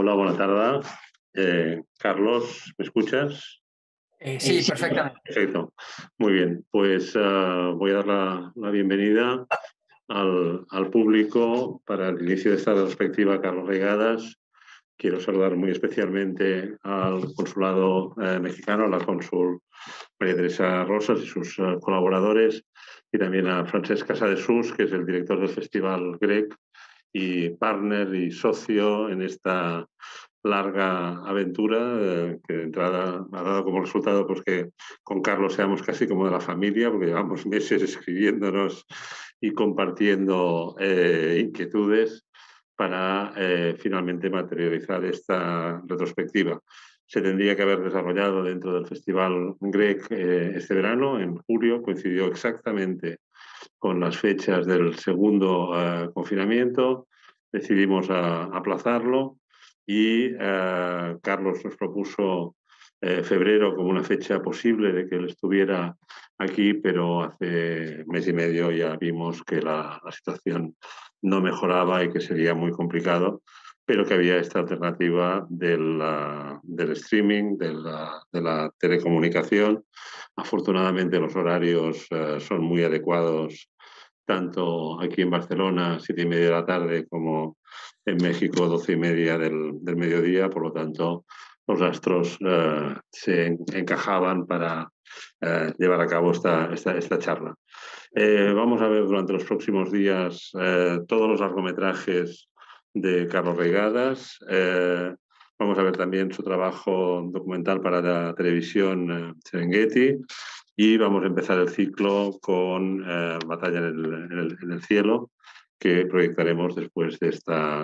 Hola, buena tarde. Carlos, ¿me escuchas? Sí, perfectamente. Perfecto. Muy bien, pues voy a dar la bienvenida al público para el inicio de esta retrospectiva Carlos Regadas. Quiero saludar muy especialmente al consulado mexicano, a la cónsul María Teresa Rosas y sus colaboradores, y también a Francesc Casadesús, que es el director del Festival GREC y partner y socio en esta larga aventura que de entrada ha dado como resultado pues que con Carlos seamos casi como de la familia, porque llevamos meses escribiéndonos y compartiendo inquietudes para finalmente materializar esta retrospectiva. Se tendría que haber desarrollado dentro del Festival GREC este verano, en julio, coincidió exactamente con las fechas del segundo confinamiento, decidimos aplazarlo y Carlos nos propuso febrero como una fecha posible de que él estuviera aquí, pero hace mes y medio ya vimos que la situación no mejoraba y que sería muy complicado, pero que había esta alternativa del streaming, de la telecomunicación. Afortunadamente los horarios son muy adecuados, tanto aquí en Barcelona, 7:30 de la tarde, como en México, 12:30 del mediodía. Por lo tanto, los astros se encajaban para llevar a cabo esta charla. Vamos a ver durante los próximos días todos los largometrajes de Carlos Regadas. Vamos a ver también su trabajo documental para la televisión Serengeti, y vamos a empezar el ciclo con Batalla en el cielo, que proyectaremos después de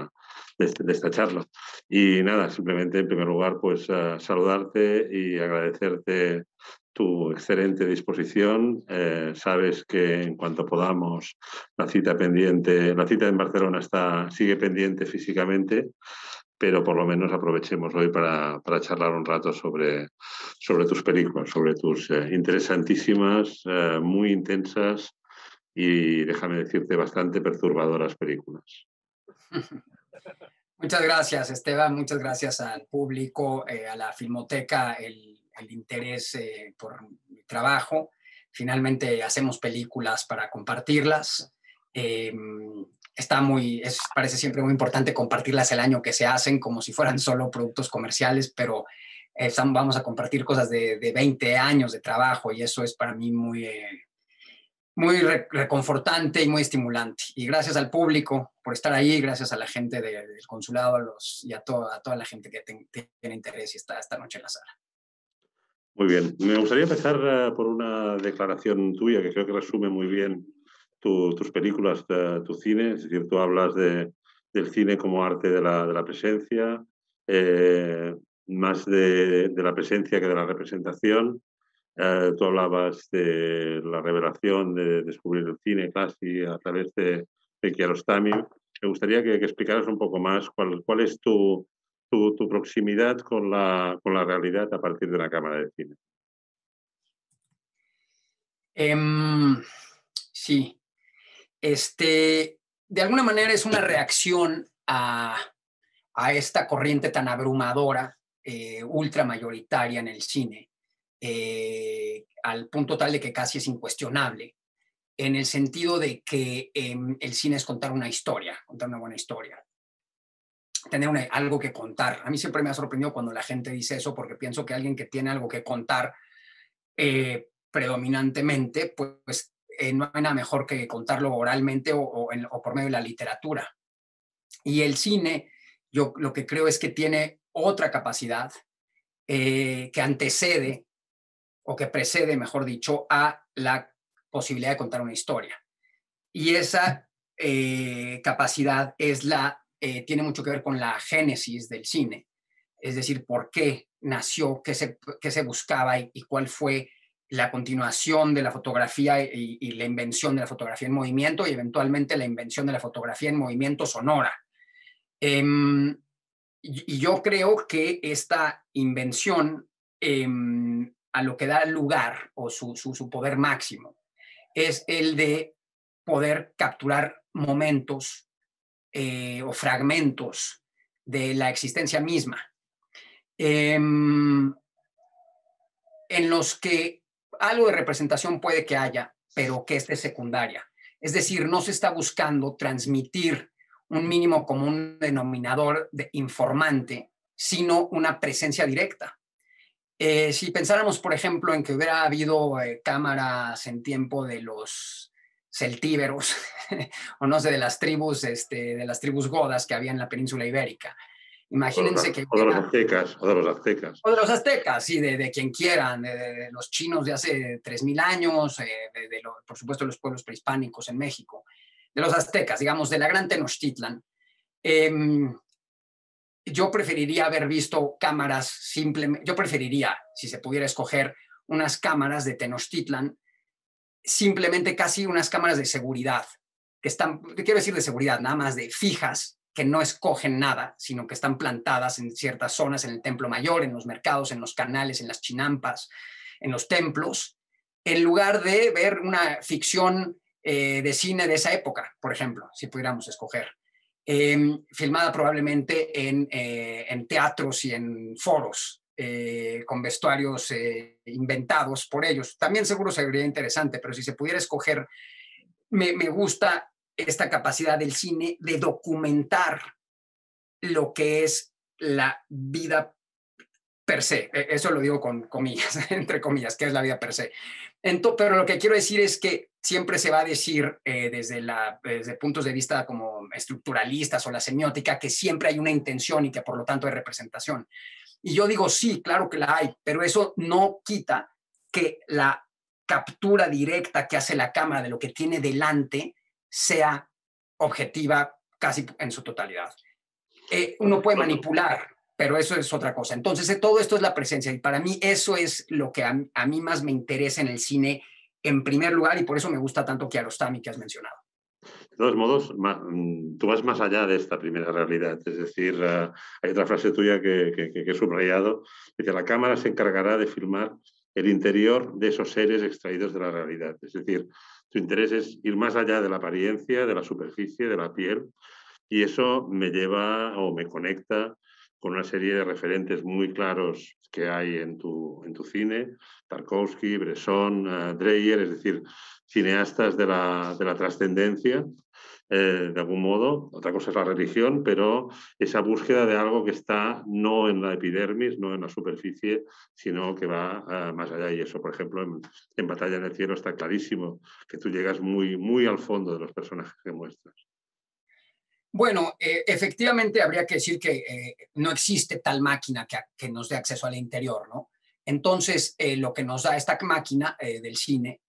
esta charla. Y nada, simplemente en primer lugar pues saludarte y agradecerte tu excelente disposición. Sabes que en cuanto podamos, la cita en Barcelona sigue pendiente físicamente, pero por lo menos aprovechemos hoy para charlar un rato sobre tus películas, sobre tus interesantísimas, muy intensas y, déjame decirte, bastante perturbadoras películas. Muchas gracias, Esteban. Muchas gracias al público, a la Filmoteca, el interés por mi trabajo. Finalmente hacemos películas para compartirlas. Parece siempre muy importante compartirlas el año que se hacen, como si fueran solo productos comerciales, pero vamos a compartir cosas de 20 años de trabajo, y eso es para mí muy reconfortante y muy estimulante. Y gracias al público por estar ahí, gracias a la gente del consulado y a toda la gente que tiene interés y está esta noche en la sala. Muy bien. Me gustaría empezar por una declaración tuya que creo que resume muy bien tus películas, tu cine. Es decir, tú hablas del cine como arte de la presencia, más de la presencia que de la representación. Tú hablabas de la revelación de descubrir el cine casi a través de Kiarostami. Me gustaría que explicaras un poco más cuál es tu proximidad con la realidad a partir de una cámara de cine. Sí. De alguna manera es una reacción a esta corriente tan abrumadora, ultramayoritaria en el cine, al punto tal de que casi es incuestionable, en el sentido de que el cine es contar una historia, contar una buena historia, tener algo que contar. A mí siempre me ha sorprendido cuando la gente dice eso, porque pienso que alguien que tiene algo que contar predominantemente, pues no hay nada mejor que contarlo oralmente o por medio de la literatura. Y el cine, yo lo que creo es que tiene otra capacidad que antecede o que precede, mejor dicho, a la posibilidad de contar una historia. Y esa capacidad tiene mucho que ver con la génesis del cine, es decir, por qué nació, qué se buscaba y cuál fue la continuación de la fotografía y la invención de la fotografía en movimiento, y eventualmente la invención de la fotografía en movimiento sonora. Y yo creo que esta invención, a lo que da lugar, o su poder máximo, es el de poder capturar momentos o fragmentos de la existencia misma, en los que algo de representación puede que haya, pero que esté secundaria. Es decir, no se está buscando transmitir un mínimo común denominador de informante, sino una presencia directa. Si pensáramos, por ejemplo, en que hubiera habido cámaras en tiempo de los celtíberos, o no sé, de las tribus godas que había en la península ibérica. Imagínense que... O de los aztecas, o de los aztecas. O de los aztecas, sí, de quien quieran, de los chinos de hace 3,000 años, por supuesto, los pueblos prehispánicos en México, de los aztecas, digamos, de la gran Tenochtitlan. Yo preferiría haber visto cámaras simplemente, yo preferiría, si se pudiera escoger, unas cámaras de Tenochtitlan, simplemente casi unas cámaras de seguridad, que están, quiero decir de seguridad, nada más de fijas, que no escogen nada, sino que están plantadas en ciertas zonas, en el Templo Mayor, en los mercados, en los canales, en las chinampas, en los templos, en lugar de ver una ficción de cine de esa época, por ejemplo, si pudiéramos escoger. Filmada probablemente en teatros y en foros, con vestuarios inventados por ellos. También seguro sería interesante, pero si se pudiera escoger, me gusta esta capacidad del cine de documentar lo que es la vida per se. Eso lo digo con comillas, entre comillas, que es la vida per se. Pero lo que quiero decir es que siempre se va a decir desde puntos de vista como estructuralistas o la semiótica que siempre hay una intención y que por lo tanto hay representación. Y yo digo, sí, claro que la hay, pero eso no quita que la captura directa que hace la cámara de lo que tiene delante sea objetiva casi en su totalidad. Uno puede manipular, pero eso es otra cosa. Entonces, todo esto es la presencia y para mí eso es lo que a mí más me interesa en el cine en primer lugar y por eso me gusta tanto Kiarostami que has mencionado. De todos modos, tú vas más allá de esta primera realidad. Es decir, hay otra frase tuya que he subrayado. Dice, la cámara se encargará de filmar el interior de esos seres extraídos de la realidad. Es decir, tu interés es ir más allá de la apariencia, de la superficie, de la piel. Y eso me lleva o me conecta con una serie de referentes muy claros que hay en tu cine, Tarkovsky, Bresson, Dreyer, es decir, cineastas de la trascendencia, de algún modo. Otra cosa es la religión, pero esa búsqueda de algo que está no en la epidermis, no en la superficie, sino que va más allá. Y eso, por ejemplo, en Batalla en el Cielo está clarísimo, que tú llegas muy, muy al fondo de los personajes que muestras. Bueno, efectivamente habría que decir que no existe tal máquina que nos dé acceso al interior, ¿no? Entonces, lo que nos da esta máquina del cine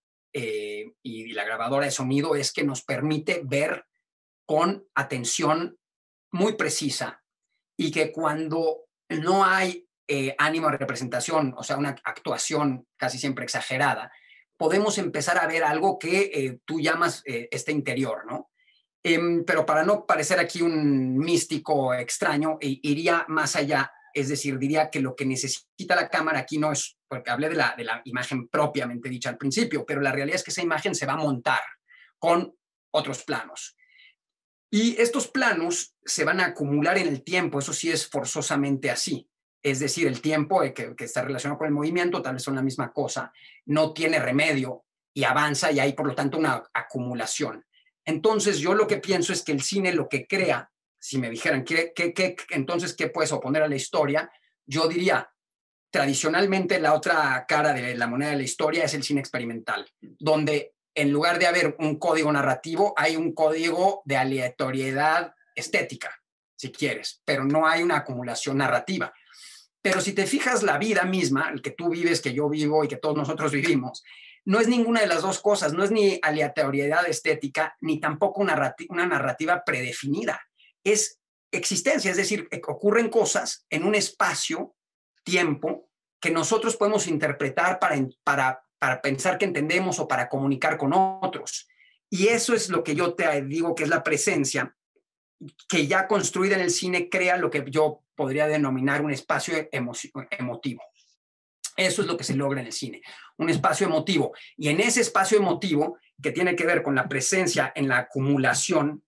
y la grabadora de sonido es que nos permite ver con atención muy precisa y que cuando no hay ánimo de representación, o sea, una actuación casi siempre exagerada, podemos empezar a ver algo que tú llamas este interior, ¿no? Pero para no parecer aquí un místico extraño, iría más allá, es decir, diría que lo que necesita la cámara aquí no es, porque hablé de la imagen propiamente dicha al principio, pero la realidad es que esa imagen se va a montar con otros planos. Y estos planos se van a acumular en el tiempo, eso sí es forzosamente así. Es decir, el tiempo que está relacionado con el movimiento, tal vez son la misma cosa, no tiene remedio y avanza y hay por lo tanto una acumulación. Entonces yo lo que pienso es que el cine lo que crea, si me dijeran entonces qué puedes oponer a la historia, yo diría, tradicionalmente la otra cara de la moneda de la historia es el cine experimental, donde en lugar de haber un código narrativo, hay un código de aleatoriedad estética, si quieres, pero no hay una acumulación narrativa. Pero si te fijas, la vida misma, el que tú vives, que yo vivo y que todos nosotros vivimos, no es ninguna de las dos cosas, no es ni aleatoriedad estética, ni tampoco una narrativa predefinida. Es existencia, es decir, ocurren cosas en un espacio, tiempo, que nosotros podemos interpretar para pensar que entendemos o para comunicar con otros. Y eso es lo que yo te digo que es la presencia, que ya construida en el cine crea lo que yo podría denominar un espacio emotivo. Eso es lo que se logra en el cine, un espacio emotivo. Y en ese espacio emotivo, que tiene que ver con la presencia en la acumulación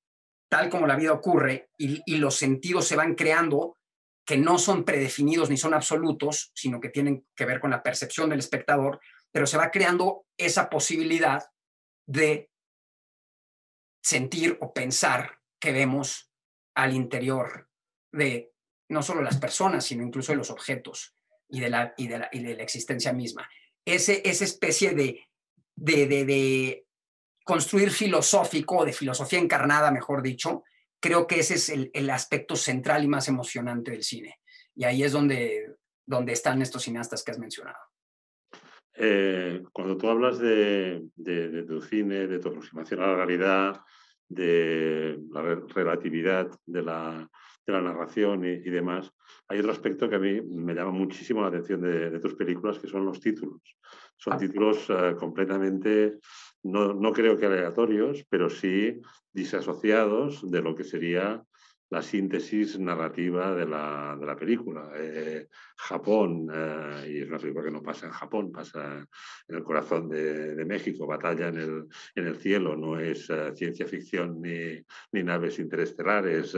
tal como la vida ocurre y los sentidos se van creando que no son predefinidos ni son absolutos, sino que tienen que ver con la percepción del espectador, pero se va creando esa posibilidad de sentir o pensar que vemos al interior de no solo las personas, sino incluso de los objetos y de la existencia misma. Esa especie de construir filosófico, de filosofía encarnada, mejor dicho, creo que ese es el aspecto central y más emocionante del cine. Y ahí es donde están estos cineastas que has mencionado. Cuando tú hablas de tu cine, de tu aproximación a la realidad, de la relatividad de la narración y demás, hay otro aspecto que a mí me llama muchísimo la atención de tus películas, que son los títulos. Son títulos completamente, no creo que aleatorios, pero sí disasociados de lo que sería la síntesis narrativa de la película. Japón, y es una película que no pasa en Japón, pasa en el corazón de México, batalla en el cielo, no es ciencia ficción ni naves interestelares,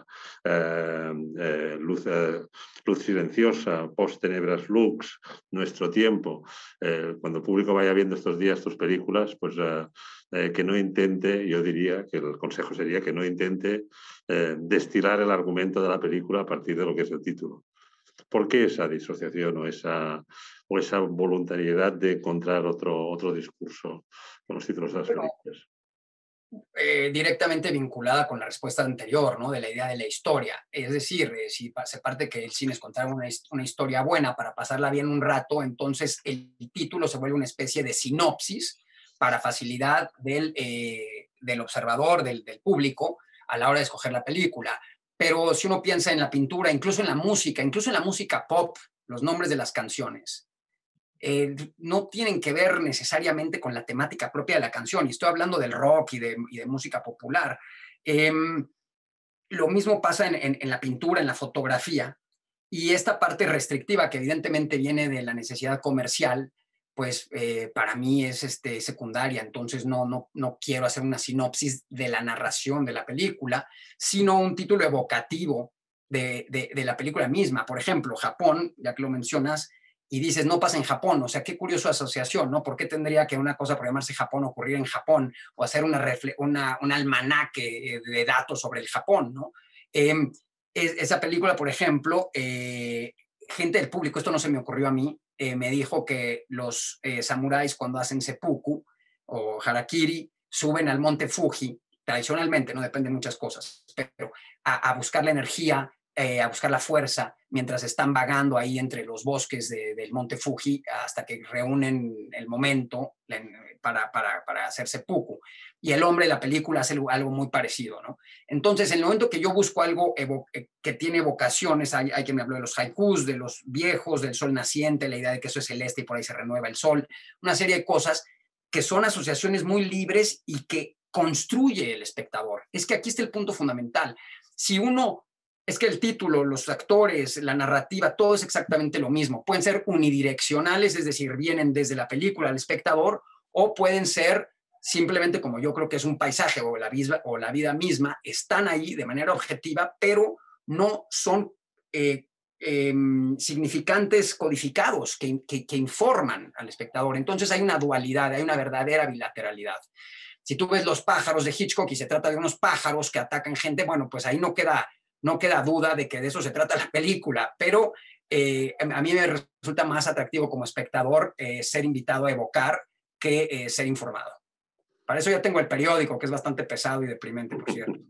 luz silenciosa, post-tenebras lux, nuestro tiempo. Cuando el público vaya viendo estos días tus películas, pues que no intente, yo diría que el consejo sería que no intente destilar el argumento de la película a partir de lo que es el título. ¿Por qué esa disociación o esa voluntariedad de encontrar otro discurso con los títulos de las películas? Directamente vinculada con la respuesta anterior, ¿no? De la idea de la historia. Es decir, si se parte que el cine es contar una historia buena para pasarla bien un rato, entonces el título se vuelve una especie de sinopsis para facilidad del observador, del público, a la hora de escoger la película. Pero si uno piensa en la pintura, incluso en la música pop, los nombres de las canciones, no tienen que ver necesariamente con la temática propia de la canción. Y estoy hablando del rock y de música popular. Lo mismo pasa en la pintura, en la fotografía. Y esta parte restrictiva que evidentemente viene de la necesidad comercial, pues para mí es secundaria. Entonces no quiero hacer una sinopsis de la narración de la película, sino un título evocativo de la película misma. Por ejemplo, Japón, ya que lo mencionas, y dices, no pasa en Japón. O sea, qué curiosa asociación, ¿no? ¿Por qué tendría que una cosa por llamarse Japón ocurrir en Japón o hacer un almanaque de datos sobre el Japón, ¿no? Esa película, por ejemplo, gente del público, esto no se me ocurrió a mí, me dijo que los samuráis cuando hacen seppuku o harakiri suben al monte Fuji, tradicionalmente, no depende de muchas cosas, pero a buscar la energía, a buscar la fuerza, mientras están vagando ahí entre los bosques del monte Fuji hasta que reúnen el momento para hacer seppuku. Y el hombre de la película hace algo muy parecido, ¿no? Entonces, en el momento que yo busco algo que tiene evocaciones, hay quien me habló de los haikus, de los viejos, del sol naciente, la idea de que eso es celeste y por ahí se renueva el sol, una serie de cosas que son asociaciones muy libres y que construye el espectador. Es que aquí está el punto fundamental. Si uno es que el título, los actores, la narrativa, todo es exactamente lo mismo. Pueden ser unidireccionales, es decir, vienen desde la película al espectador, o pueden ser simplemente como yo creo que es un paisaje o la vida misma, están ahí de manera objetiva, pero no son significantes codificados que informan al espectador. Entonces hay una dualidad, hay una verdadera bilateralidad. Si tú ves Los pájaros de Hitchcock y se trata de unos pájaros que atacan gente, bueno, pues ahí no queda duda de que de eso se trata la película, pero a mí me resulta más atractivo como espectador ser invitado a evocar que ser informado. Para eso ya tengo el periódico, que es bastante pesado y deprimente, por cierto.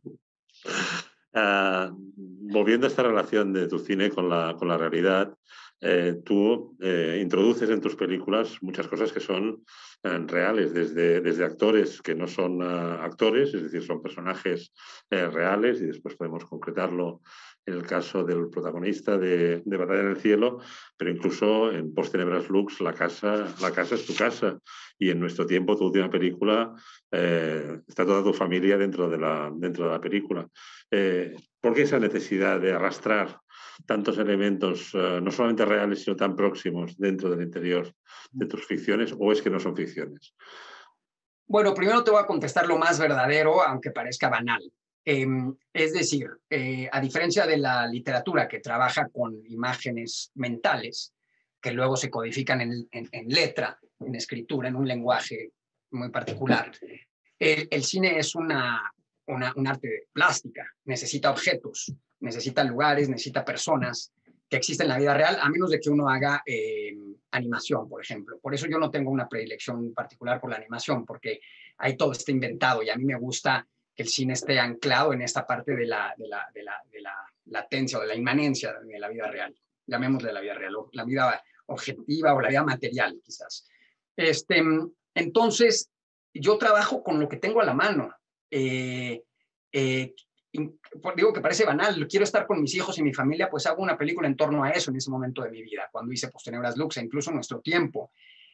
Volviendo a esta relación de tu cine con la realidad, tú introduces en tus películas muchas cosas que son reales, desde actores que no son actores, es decir, son personajes reales, y después podemos concretarlo en el caso del protagonista de Batalla en el cielo, pero incluso en Post Tenebras Lux, la casa es tu casa, y en Nuestro tiempo, tu última película, está toda tu familia dentro de la película. ¿Por qué esa necesidad de arrastrar tantos elementos, no solamente reales, sino tan próximos dentro del interior de tus ficciones, o es que no son ficciones? Bueno, primero te voy a contestar lo más verdadero, aunque parezca banal. Es decir, a diferencia de la literatura que trabaja con imágenes mentales, que luego se codifican en letra, en escritura, en un lenguaje muy particular, el cine es un arte plástica, necesita objetos, necesita lugares, necesita personas que existen en la vida real, a menos de que uno haga animación, por ejemplo. Por eso yo no tengo una predilección particular por la animación, porque ahí todo está inventado y a mí me gusta que el cine esté anclado en esta parte de la latencia o de la inmanencia de la vida real. Llamémosle la vida real, o la vida objetiva o la vida material, quizás. Entonces, yo trabajo con lo que tengo a la mano. Digo que parece banal, quiero estar con mis hijos y mi familia, pues hago una película en torno a eso en ese momento de mi vida, cuando hice Postenebras Lux, e incluso Nuestro Tiempo.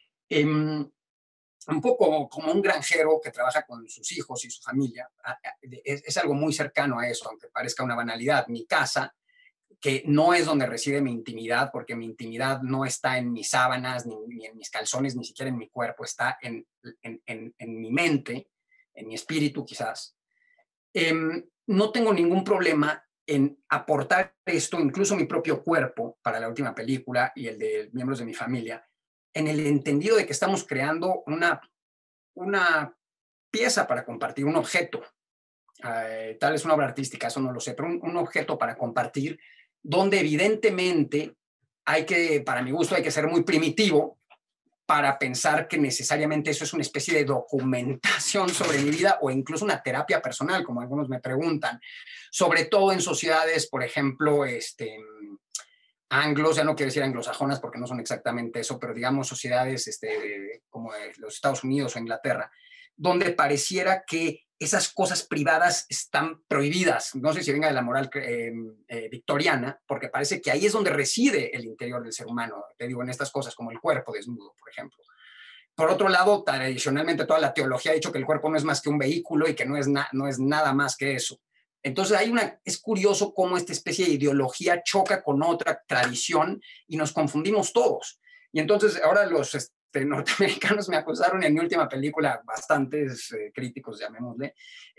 Un poco como un granjero que trabaja con sus hijos y su familia. Es algo muy cercano a eso, aunque parezca una banalidad. Mi casa, que no es donde reside mi intimidad, porque mi intimidad no está en mis sábanas, ni en mis calzones, ni siquiera en mi cuerpo, está en mi mente, en mi espíritu quizás. No tengo ningún problema en aportar esto, incluso mi propio cuerpo, para la última película y el de miembros de mi familia, en el entendido de que estamos creando una pieza para compartir, un objeto. Tal vez una obra artística, eso no lo sé, pero un objeto para compartir, donde evidentemente para mi gusto, hay que ser muy primitivo para pensar que necesariamente eso es una especie de documentación sobre mi vida o incluso una terapia personal, como algunos me preguntan, sobre todo en sociedades, por ejemplo, anglos, ya no quiero decir anglosajonas porque no son exactamente eso, pero digamos sociedades como los Estados Unidos o Inglaterra, donde pareciera que esas cosas privadas están prohibidas. No sé si venga de la moral victoriana, porque parece que ahí es donde reside el interior del ser humano. Te digo, en estas cosas como el cuerpo desnudo, por ejemplo. Por otro lado, tradicionalmente toda la teología ha dicho que el cuerpo no es más que un vehículo y que no es nada más que eso. Entonces es curioso cómo esta especie de ideología choca con otra tradición y nos confundimos todos. Y entonces ahora los norteamericanos me acusaron en mi última película, bastantes críticos, llamémosle,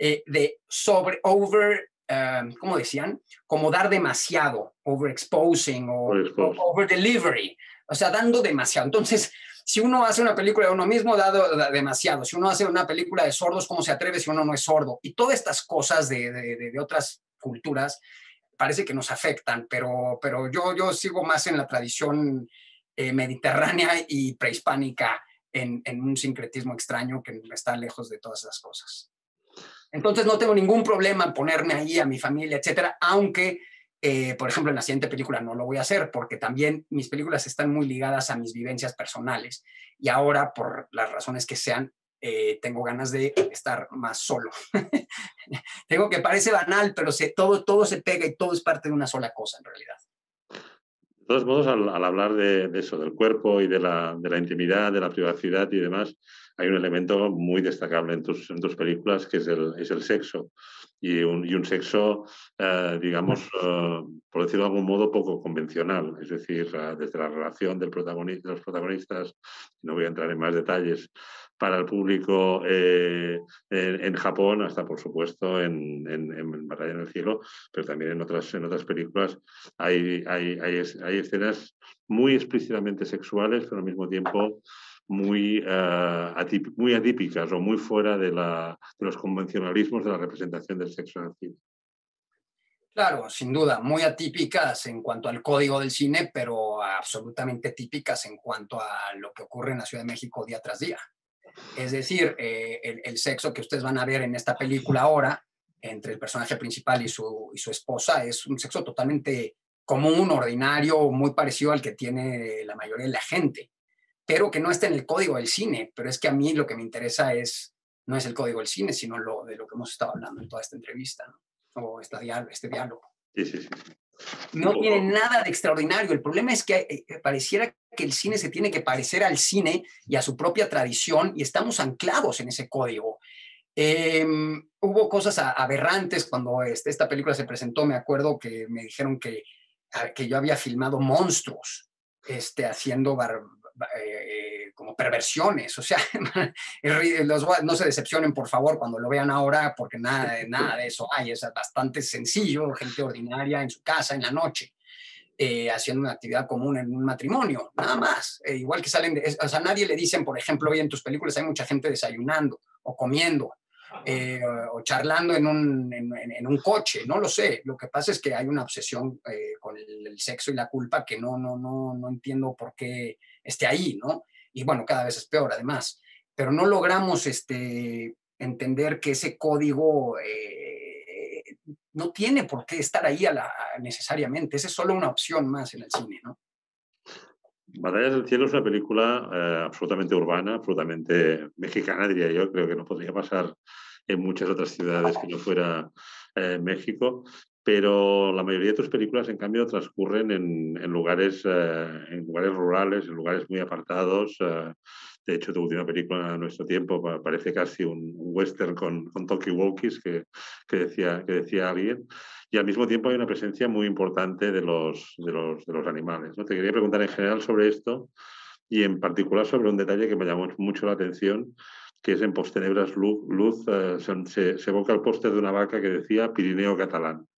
¿cómo decían? Como dar demasiado, overexposing o over delivery, o sea, dando demasiado. Entonces, si uno hace una película de uno mismo, da demasiado. Si uno hace una película de sordos, ¿cómo se atreve si uno no es sordo? Y todas estas cosas de otras culturas parece que nos afectan, pero yo sigo más en la tradición mediterránea y prehispánica en un sincretismo extraño que está lejos de todas esas cosas. Entonces no tengo ningún problema en ponerme ahí a mi familia, etcétera, aunque por ejemplo, en la siguiente película no lo voy a hacer porque también mis películas están muy ligadas a mis vivencias personales y ahora, por las razones que sean, tengo ganas de estar más solo. Tengo que parece banal, pero todo se pega y todo es parte de una sola cosa en realidad. De todos modos, al hablar de eso, del cuerpo y de la intimidad, de la privacidad y demás, hay un elemento muy destacable en tus películas que es el sexo. Y un sexo, digamos, por decirlo de algún modo, poco convencional. Es decir, desde la relación de los protagonistas, no voy a entrar en más detalles, para el público en Japón, hasta por supuesto en Batalla en el Cielo, pero también en otras películas hay escenas muy explícitamente sexuales, pero al mismo tiempo muy atípicas o muy fuera de los convencionalismos de la representación del sexo en el cine. Claro, sin duda, muy atípicas en cuanto al código del cine, pero absolutamente típicas en cuanto a lo que ocurre en la Ciudad de México día tras día. Es decir, el sexo que ustedes van a ver en esta película ahora, entre el personaje principal y su esposa, es un sexo totalmente común, ordinario, muy parecido al que tiene la mayoría de la gente, pero que no está en el código del cine. Pero es que a mí lo que me interesa no es el código del cine, sino de lo que hemos estado hablando en toda esta entrevista, ¿no? O este diálogo. Sí. No tiene nada de extraordinario. El problema es que pareciera que el cine se tiene que parecer al cine y a su propia tradición y estamos anclados en ese código. Hubo cosas aberrantes cuando esta película se presentó. Me acuerdo que me dijeron que yo había filmado monstruos haciendo como perversiones. O sea, no se decepcionen, por favor, cuando lo vean ahora, porque nada de eso hay. Es bastante sencillo, gente ordinaria en su casa en la noche. Haciendo una actividad común en un matrimonio, nada más. Igual que salen, o sea, nadie le dicen, por ejemplo, hoy en tus películas hay mucha gente desayunando o comiendo o charlando en un coche, no lo sé. Lo que pasa es que hay una obsesión con el sexo y la culpa que no entiendo por qué esté ahí, ¿no? Y bueno, cada vez es peor además. Pero no logramos entender que ese código no tiene por qué estar ahí necesariamente. Esa es solo una opción más en el cine, ¿no? Batallas del Cielo es una película absolutamente urbana, absolutamente mexicana, diría yo. Creo que no podría pasar en muchas otras ciudades que no fuera México. Pero la mayoría de tus películas, en cambio, transcurren en lugares rurales, en lugares muy apartados. De hecho, tu última película, A Nuestro Tiempo, parece casi un western con talkie-walkies que decía alguien. Y al mismo tiempo hay una presencia muy importante de los animales, ¿no? Te quería preguntar en general sobre esto y en particular sobre un detalle que me llamó mucho la atención, que es en Postenebras Luz se evoca el póster de una vaca que decía Pirineo catalán.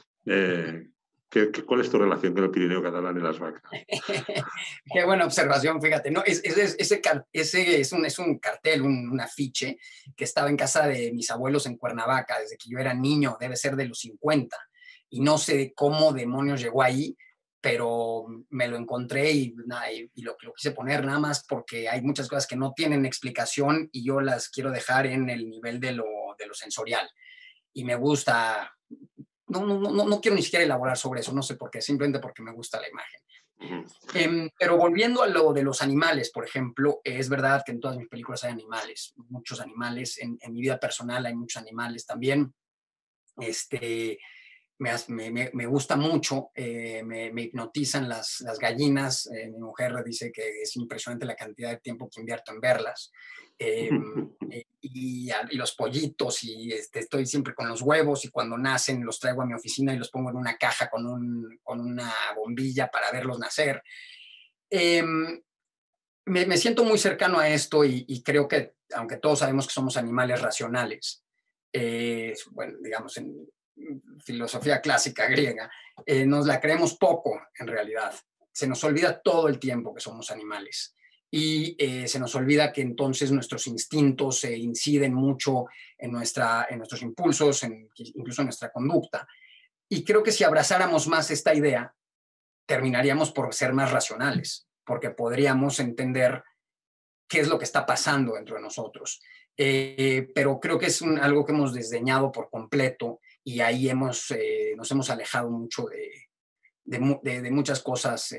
¿Cuál es tu relación con el Pirineo catalán y las vacas? Qué buena observación, fíjate. No, ese es un cartel, un afiche que estaba en casa de mis abuelos en Cuernavaca desde que yo era niño, debe ser de los 50. Y no sé cómo demonios llegó ahí, pero me lo encontré y lo quise poner nada más porque hay muchas cosas que no tienen explicación y yo las quiero dejar en el nivel de lo sensorial. Y me gusta, no quiero ni siquiera elaborar sobre eso, no sé por qué, simplemente porque me gusta la imagen. Pero volviendo a lo de los animales, por ejemplo, es verdad que en todas mis películas hay animales, muchos animales, en mi vida personal hay muchos animales también. Me gusta mucho, me hipnotizan las gallinas. Mi mujer dice que es impresionante la cantidad de tiempo que invierto en verlas. Y los pollitos, y estoy siempre con los huevos, y cuando nacen los traigo a mi oficina y los pongo en una caja con una bombilla para verlos nacer. Me siento muy cercano a esto y creo que, aunque todos sabemos que somos animales racionales, bueno, digamos, en filosofía clásica griega, nos la creemos poco en realidad. Se nos olvida todo el tiempo que somos animales y se nos olvida que entonces nuestros instintos inciden mucho en nuestros impulsos, incluso en nuestra conducta. Y creo que si abrazáramos más esta idea, terminaríamos por ser más racionales, porque podríamos entender qué es lo que está pasando dentro de nosotros. Pero creo que es algo que hemos desdeñado por completo y ahí nos hemos alejado mucho de muchas cosas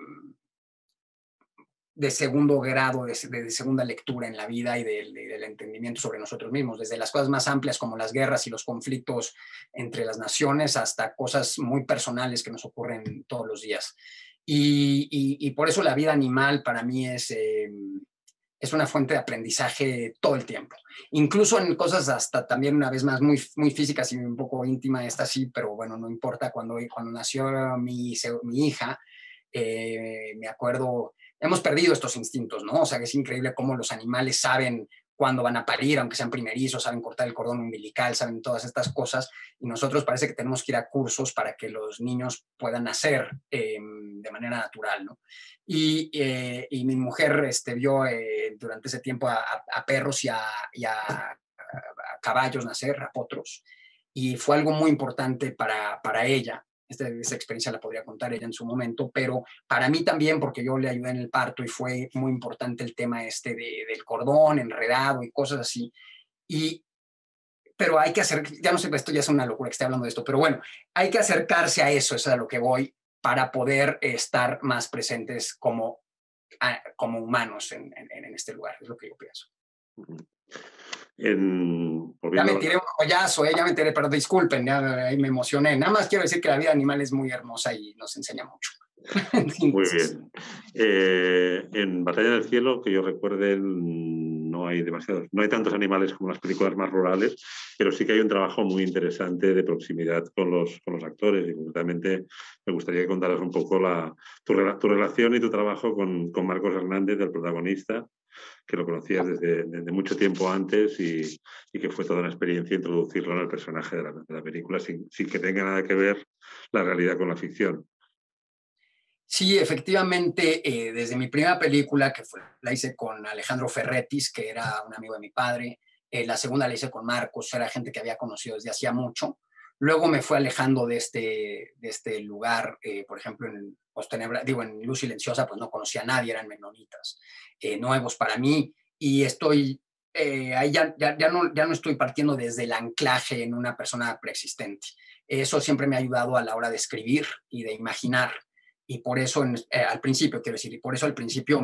de segundo grado, de segunda lectura en la vida y del entendimiento sobre nosotros mismos, desde las cosas más amplias como las guerras y los conflictos entre las naciones hasta cosas muy personales que nos ocurren todos los días. Y por eso la vida animal para mí es una fuente de aprendizaje todo el tiempo. Incluso en cosas hasta también, una vez más, muy, muy físicas y un poco íntima, esta sí, pero bueno, no importa. Cuando nació mi hija, me acuerdo, hemos perdido estos instintos, ¿no? O sea, que es increíble cómo los animales saben cuándo van a parir, aunque sean primerizos, saben cortar el cordón umbilical, saben todas estas cosas, y nosotros parece que tenemos que ir a cursos para que los niños puedan nacer de manera natural, ¿no? Y mi mujer vio durante ese tiempo a perros y a caballos nacer, a potros, y fue algo muy importante para ella. Esa experiencia la podría contar ella en su momento, pero para mí también, porque yo le ayudé en el parto y fue muy importante el tema del cordón enredado y cosas así. Pero hay que ya no sé, esto ya es una locura que esté hablando de esto, pero bueno, hay que acercarse a eso es a lo que voy, para poder estar más presentes como humanos en este lugar, es lo que yo pienso. Ya me tiré un joyazo, ya me tiré, pero disculpen, ya ahí me emocioné. Nada más quiero decir que la vida animal es muy hermosa y nos enseña mucho. Muy bien. En Batalla del Cielo, que yo recuerde, no no hay demasiados, no hay tantos animales como las películas más rurales, pero sí que hay un trabajo muy interesante de proximidad con los actores, y concretamente me gustaría que contaras un poco tu relación y tu trabajo con Marcos Hernández, el protagonista, que lo conocías desde mucho tiempo antes y que fue toda una experiencia introducirlo en el personaje de la película sin que tenga nada que ver la realidad con la ficción. Sí, efectivamente, desde mi primera película, la hice con Alejandro Ferretis, que era un amigo de mi padre. La segunda la hice con Marcos, era gente que había conocido desde hacía mucho. Luego me fue alejando de este lugar, por ejemplo, en Luz Silenciosa, pues no conocía a nadie, eran menonitas, nuevos para mí, y estoy, ahí ya no estoy partiendo desde el anclaje en una persona preexistente. Eso siempre me ha ayudado a la hora de escribir y de imaginar, y por eso al principio, quiero decir, y por eso al principio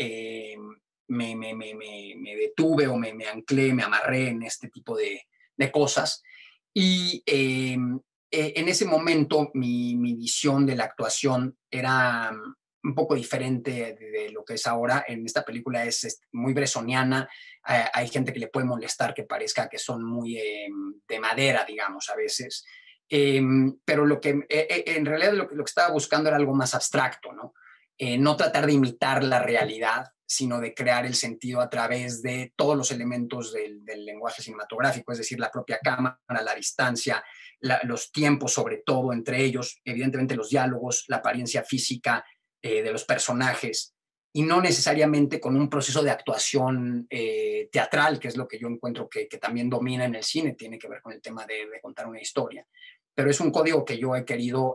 me detuve o me anclé, me amarré en este tipo de cosas. Y en ese momento mi visión de la actuación era un poco diferente de lo que es ahora. En esta película es muy bresoniana. Hay gente que le puede molestar que parezca que son muy de madera, digamos, a veces. Pero en realidad lo que estaba buscando era algo más abstracto, ¿no? No tratar de imitar la realidad, sino de crear el sentido a través de todos los elementos del lenguaje cinematográfico, es decir, la propia cámara, la distancia, los tiempos sobre todo entre ellos, evidentemente los diálogos, la apariencia física de los personajes, y no necesariamente con un proceso de actuación teatral, que es lo que yo encuentro que también domina en el cine, tiene que ver con el tema de contar una historia. Pero es un código que yo he querido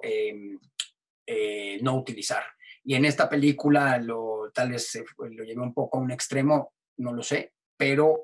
no utilizar. Y en esta película tal vez lo llevé un poco a un extremo, no lo sé, pero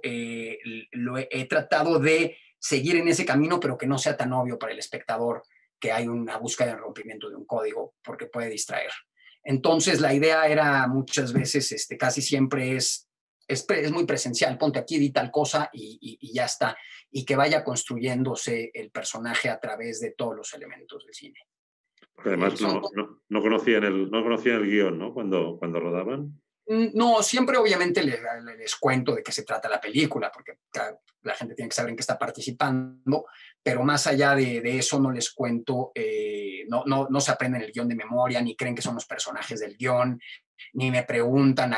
he tratado de seguir en ese camino, pero que no sea tan obvio para el espectador que hay una búsqueda de rompimiento de un código, porque puede distraer. Entonces, la idea era muchas veces, casi siempre es muy presencial, ponte aquí, di tal cosa y ya está, y que vaya construyéndose el personaje a través de todos los elementos del cine. Porque además no conocían el guión, ¿no? Cuando rodaban. No, siempre obviamente les cuento de qué se trata la película, porque la gente tiene que saber en qué está participando, pero más allá de eso no les cuento, no se aprenden el guión de memoria, ni creen que son los personajes del guión, ni me preguntan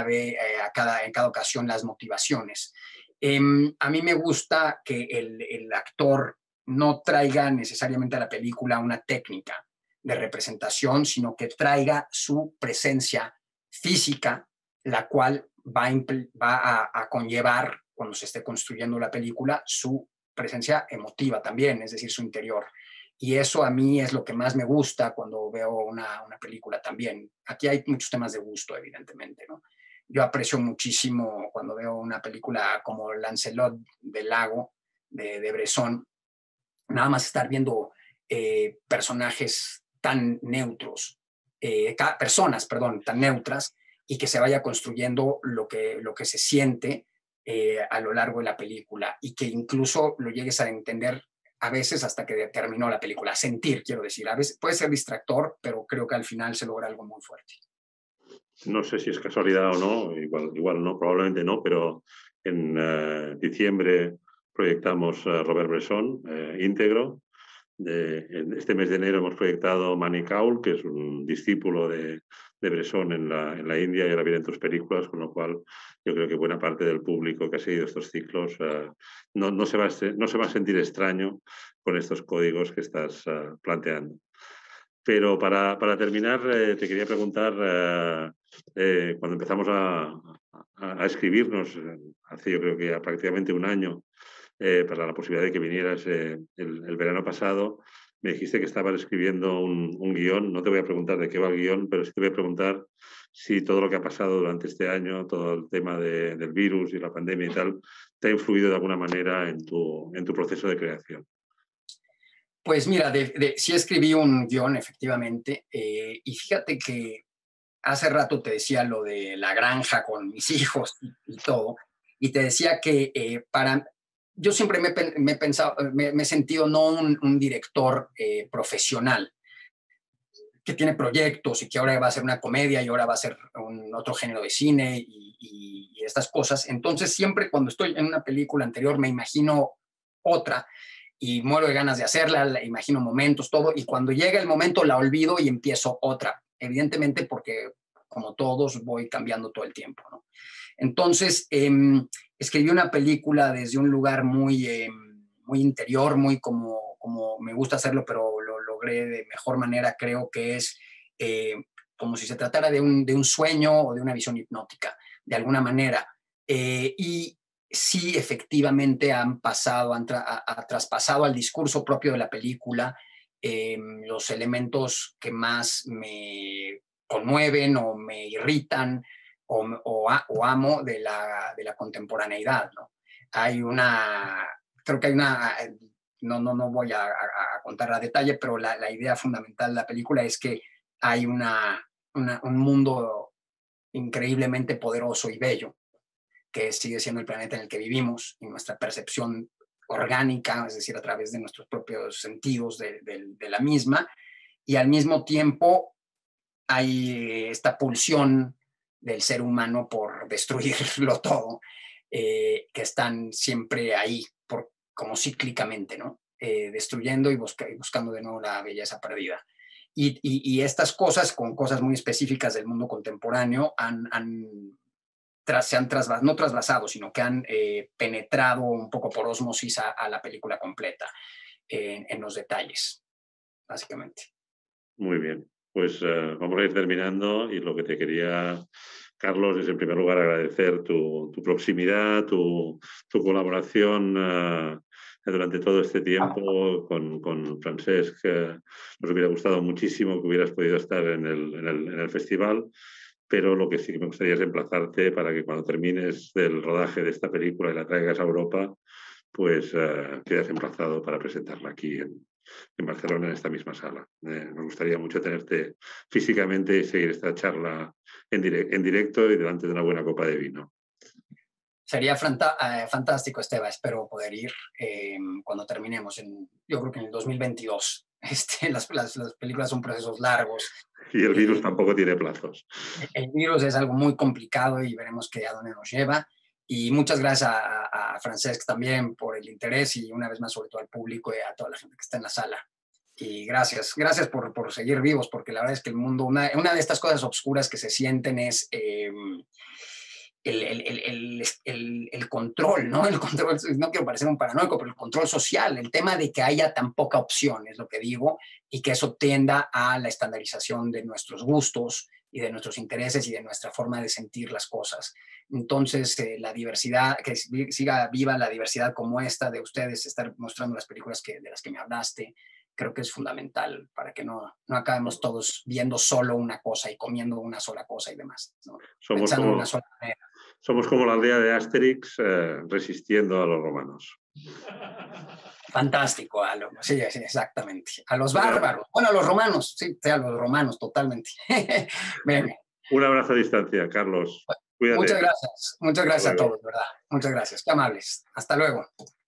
en cada ocasión las motivaciones. A mí me gusta que el actor no traiga necesariamente a la película una técnica de representación, sino que traiga su presencia física, la cual va a conllevar, cuando se esté construyendo la película, su presencia emotiva también, es decir, su interior. Y eso a mí es lo que más me gusta cuando veo una película también. Aquí hay muchos temas de gusto, evidentemente, ¿no? Yo aprecio muchísimo cuando veo una película como Lancelot del Lago, de Bresson, nada más estar viendo personajes tan neutros, personas, perdón, tan neutras, y que se vaya construyendo lo que se siente a lo largo de la película, y que incluso lo llegues a entender a veces hasta que terminó la película. Sentir, quiero decir, a veces puede ser distractor, pero creo que al final se logra algo muy fuerte. No sé si es casualidad o no, igual no, probablemente no, pero en diciembre proyectamos Robert Bresson íntegro. En este mes de enero hemos proyectado Manny Kaul, que es un discípulo de Bresson en la India, y ahora vienen tus películas, con lo cual yo creo que buena parte del público que ha seguido estos ciclos no se va a sentir extraño con estos códigos que estás planteando. Pero para terminar, te quería preguntar, cuando empezamos a escribirnos, hace yo creo que ya prácticamente un año, para la posibilidad de que vinieras el verano pasado, me dijiste que estabas escribiendo un guión. No te voy a preguntar de qué va el guión, pero sí te voy a preguntar si todo lo que ha pasado durante este año, todo el tema del virus y la pandemia y tal, te ha influido de alguna manera en tu proceso de creación. Pues mira, sí escribí un guión, efectivamente, y fíjate que hace rato te decía lo de la granja con mis hijos y todo, y te decía que yo siempre me he pensado, me he sentido no un director profesional, que tiene proyectos y que ahora va a ser una comedia y ahora va a ser otro género de cine y estas cosas. Entonces, siempre cuando estoy en una película anterior me imagino otra y muero de ganas de hacerla, imagino momentos, todo, y cuando llega el momento la olvido y empiezo otra, evidentemente porque como todos voy cambiando todo el tiempo, ¿no? Entonces, escribí una película desde un lugar muy interior, muy como me gusta hacerlo, pero lo logré de mejor manera, creo que es como si se tratara de un sueño o de una visión hipnótica, de alguna manera. Y sí, efectivamente han traspasado al discurso propio de la película los elementos que más me conmueven o me irritan o amo de la contemporaneidad, ¿no? Creo que hay no voy a contar a detalle, pero la idea fundamental de la película es que hay un mundo increíblemente poderoso y bello, que sigue siendo el planeta en el que vivimos y nuestra percepción orgánica, es decir, a través de nuestros propios sentidos de la misma, y al mismo tiempo hay esta pulsión del ser humano por destruirlo todo, que están siempre ahí, como cíclicamente, ¿no? Destruyendo y buscando de nuevo la belleza perdida. Y estas cosas, con cosas muy específicas del mundo contemporáneo, se han no trasvasado, sino que han penetrado un poco por ósmosis a la película completa, en los detalles, básicamente. Muy bien, pues vamos a ir terminando y lo que te quería, Carlos, es en primer lugar agradecer tu proximidad, tu colaboración durante todo este tiempo con Francesc. Nos hubiera gustado muchísimo que hubieras podido estar en el festival, pero lo que sí que me gustaría es emplazarte para que cuando termines del rodaje de esta película y la traigas a Europa, pues quedas emplazado para presentarla aquí en Barcelona, en esta misma sala. Me gustaría mucho tenerte físicamente y seguir esta charla en directo y delante de una buena copa de vino. Sería fantástico, Esteban. Espero poder ir cuando terminemos, yo creo que en el 2022. Las películas son procesos largos. Y el virus tampoco tiene plazos. El virus es algo muy complicado y veremos a dónde nos lleva. Y muchas gracias a Francesc también por el interés y una vez más sobre todo al público y a toda la gente que está en la sala. Y gracias por seguir vivos, porque la verdad es que el mundo, una de estas cosas oscuras que se sienten es el control, ¿no? El control, no quiero parecer un paranoico, pero el control social, el tema de que haya tan poca opción, es lo que digo, y que eso tienda a la estandarización de nuestros gustos y de nuestros intereses y de nuestra forma de sentir las cosas. Entonces, la diversidad, que siga viva la diversidad como esta de ustedes, estar mostrando las películas de las que me hablaste, creo que es fundamental para que no acabemos todos viendo solo una cosa y comiendo una sola cosa y demás, ¿no? Pensando en una sola manera. Somos como la aldea de Asterix resistiendo a los romanos. Fantástico, sí, exactamente. A los bárbaros, bueno, a los romanos, sí, a los romanos, totalmente. Bien. Un abrazo a distancia, Carlos. Cuídate. Muchas gracias a todos, ¿verdad? Muchas gracias, qué amables. Hasta luego.